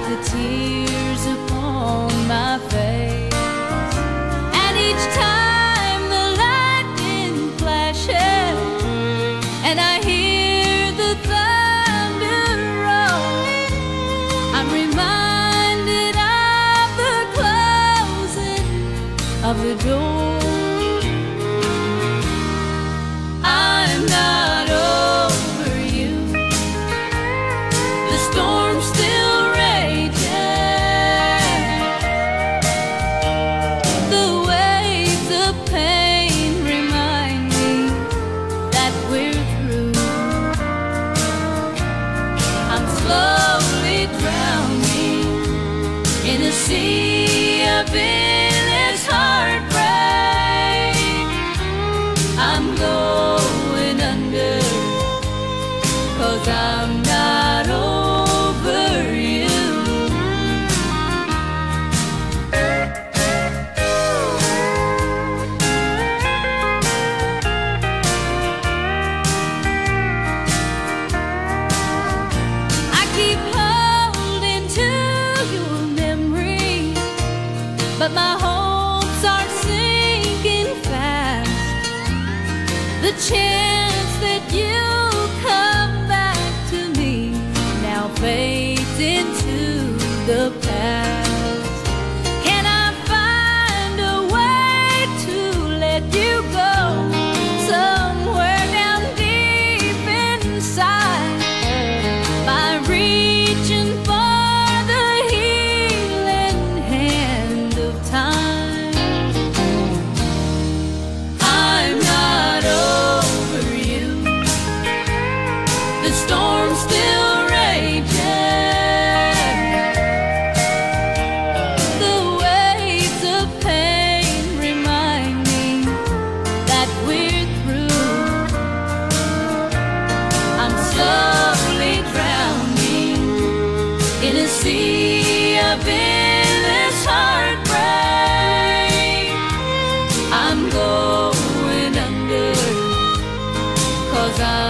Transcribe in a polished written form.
the tears upon my face. And each time the lightning flashes and I hear the thunder roll, I'm reminded of the closing of the door. I'm not over you. The storm's still raging. The waves of pain remind me that we're through. I'm slowly drowning in a sea of endless heartbreak. I'm going under, 'cause I'm not over you. I keep holding to your memory, but my hopes are sinking fast. The chance that you'll come back to me now fades into the past. Can I find a way to let you go? Somewhere down deep inside, by reaching for the healing hand of time. I'm not over you. The storm's still raging. The waves of pain remind me that we're through. I'm slowly drowning in a sea of endless heartbreak. I'm going under, 'cause I'm